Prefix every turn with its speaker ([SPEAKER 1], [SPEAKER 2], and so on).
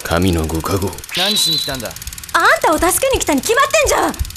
[SPEAKER 1] 神のご加護。
[SPEAKER 2] 何しに来たんだ。
[SPEAKER 3] あんたを助けに来たに決まってんじゃん。